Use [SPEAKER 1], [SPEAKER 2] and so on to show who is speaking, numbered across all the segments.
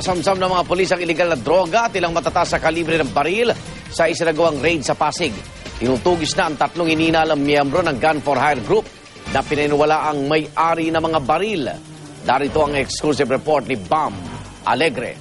[SPEAKER 1] Nasamsam ng mga pulis ang iligal na droga at ilang matataas sa kalibre ng baril sa isinagawang raid sa Pasig. Tinutugis na ang tatlong ininalang miyembro ng Gun for Hire Group na pinaniwala ang may-ari ng mga baril. Darito ang exclusive report ni Bam Alegre.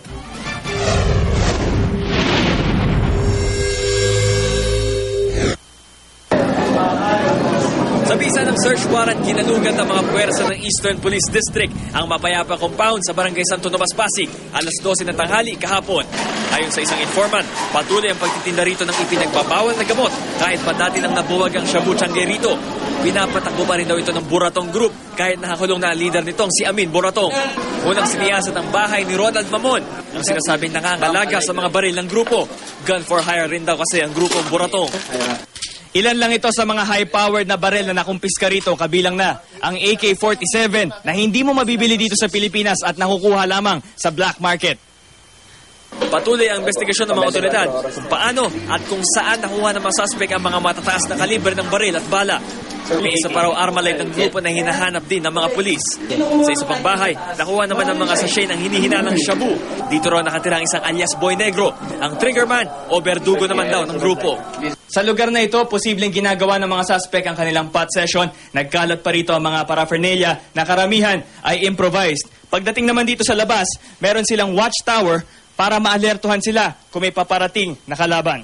[SPEAKER 2] Sa bisa ng search warrant, kinalugan ng mga puwersa ng Eastern Police District ang Mapayapa Compound sa Barangay Santo Tomas, Pasig, alas 12 ng tanghali kahapon. Ayon sa isang informant, patuloy ang pagtitinda rito ng ipinagbabawal na gamot kahit pa dati nang nabuwag ang Shabu Changi rito. Pinapatakbo pa rin daw ito ng Buratong Group kahit nakakulong na ang leader nitong si Amin Buratong. Unang siniyasat ang bahay ni Ronald Mamon ang sinasabing nangangalaga sa mga baril ng grupo. Gun for hire rin daw kasi ang grupong Buratong.
[SPEAKER 3] Ilan lang ito sa mga high-powered na baril na nakumpiska rito, kabilang na ang AK-47 na hindi mo mabibili dito sa Pilipinas at nakukuha lamang sa black market.
[SPEAKER 2] Patuloy ang investigasyon ng mga otoridad kung paano at kung saan nakuha ng mga suspect ang mga matataas na kalibre ng baril at bala. May isa pa raw armalite ng grupo na hinahanap din ng mga pulis. Sa isa pang bahay, nakuha naman ng mga sachet ng hinihinalang shabu. Dito raw nakatira ang isang alias Boy Negro, ang triggerman o berdugo naman daw ng grupo.
[SPEAKER 3] Sa lugar na ito, posibleng ginagawa ng mga suspect ang kanilang pot session. Nagkalat pa rito ang mga paraphernalia na karamihan ay improvised. Pagdating naman dito sa labas, meron silang watchtower para maalertuhan sila kung may paparating na kalaban.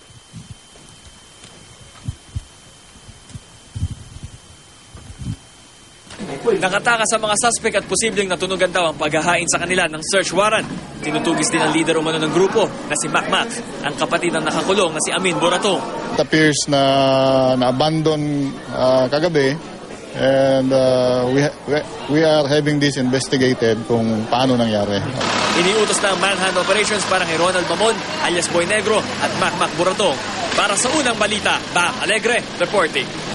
[SPEAKER 2] Nakatakas sa mga suspect at posibleng natunugan daw ang paghahain sa kanila ng search warrant. Tinutugis din ang leader umano ng grupo na si Mac, ang kapatid ng nakakulong na si Amin Buratong.
[SPEAKER 4] It appears na na-abandon kagabi and we are having this investigated kung paano nangyari.
[SPEAKER 2] Iniutos na ang manhunt operations para kay Ronald Mamon alias Boy Negro at Mac Buratong. Para sa unang balita, Bam Alegre reporting.